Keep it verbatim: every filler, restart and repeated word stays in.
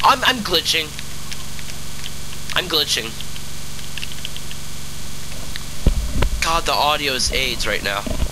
I'm I'm glitching. I'm glitching. God, the audio is AIDS right now.